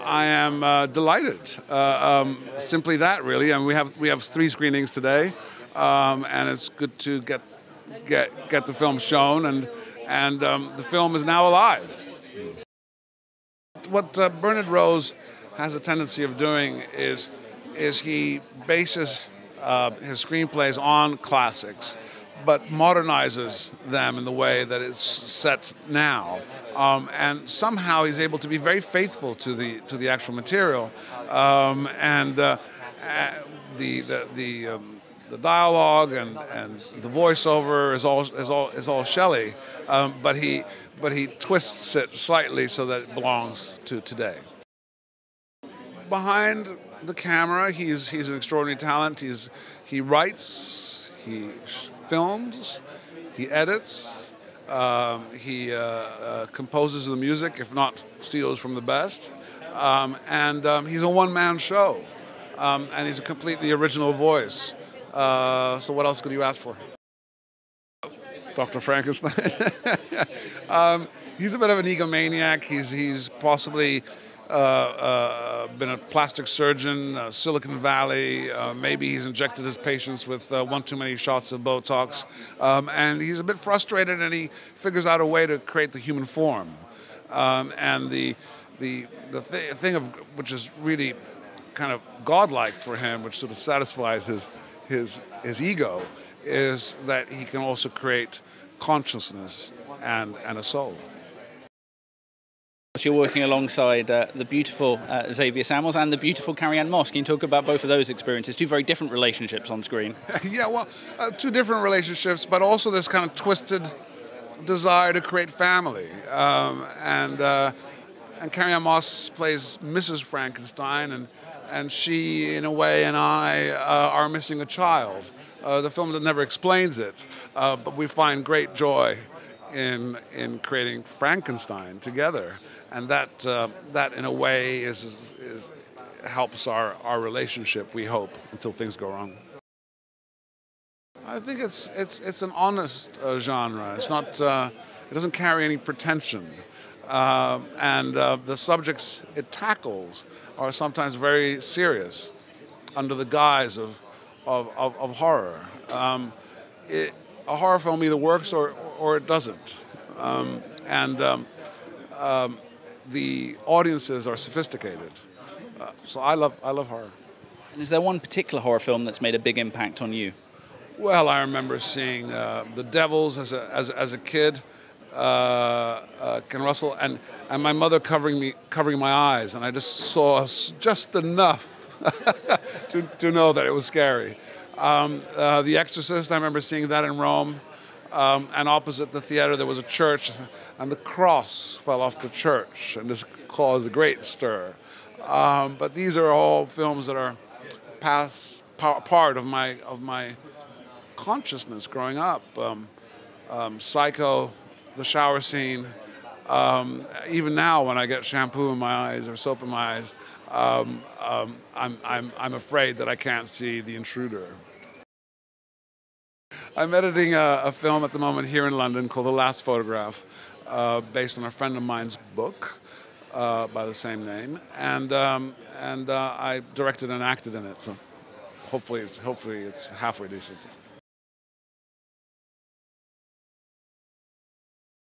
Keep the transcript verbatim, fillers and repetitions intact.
I am uh, delighted. Uh, um, simply that, really. And we have we have three screenings today, um, and it's good to get get get the film shown, and and um, the film is now alive. What uh, Bernard Rose has a tendency of doing is is he bases uh, his screenplays on classics, but modernizes them in the way that it's set now, um, and somehow he's able to be very faithful to the to the actual material, um, and uh, the the the, um, the dialogue and, and the voiceover is all is all is all Shelley, um, but he but he twists it slightly so that it belongs to today. Behind the camera, he's he's an extraordinary talent. He's he writes, he films, he edits, um, he uh, uh, composes the music, if not steals from the best, um, and um, he's a one-man show, um, and he's a completely original voice. Uh, so what else could you ask for? Doctor Frankenstein. um, he's a bit of an egomaniac. He's he's possibly Uh, uh, been a plastic surgeon, uh, Silicon Valley. Uh, maybe he's injected his patients with uh, one too many shots of Botox, um, and he's a bit frustrated, and he figures out a way to create the human form. Um, and the the the th thing of which is really kind of godlike for him, which sort of satisfies his his his ego, is that he can also create consciousness and and a soul. You're working alongside uh, the beautiful uh, Xavier Samuels and the beautiful Carrie-Anne Moss. Can you talk about both of those experiences? Two very different relationships on screen. Yeah, well, uh, two different relationships, but also this kind of twisted desire to create family. Um, and uh, and Carrie-Anne Moss plays Missus Frankenstein, and and she, in a way, and I uh, are missing a child. Uh, the film never explains it, uh, but we find great joy in in creating Frankenstein together. And that, uh, that in a way, is, is, is helps our, our relationship, we hope, until things go wrong. I think it's, it's, it's an honest uh, genre. It's not, uh, it doesn't carry any pretension. Uh, and uh, the subjects it tackles are sometimes very serious under the guise of, of, of, of horror. Um, it, a horror film either works or, or it doesn't. Um, and um, um, the audiences are sophisticated. Uh, so I love, I love horror. And is there one particular horror film that's made a big impact on you? Well, I remember seeing uh, The Devils as a, as, as a kid, uh, uh, Ken Russell, and, and my mother covering me, covering my eyes, and I just saw just enough to, to know that it was scary. Um, uh, The Exorcist, I remember seeing that in Rome, um, and opposite the theater there was a church, and the cross fell off the church, and this caused a great stir. Um, but these are all films that are past, part of my of my consciousness growing up. Um, um, Psycho, the shower scene. Um, even now, when I get shampoo in my eyes or soap in my eyes, um, um, I'm I'm I'm afraid that I can't see the intruder. I'm editing a, a film at the moment here in London called The Last Photograph, uh, based on a friend of mine's book uh, by the same name, and um, and uh, I directed and acted in it. So hopefully, it's hopefully it's halfway decent.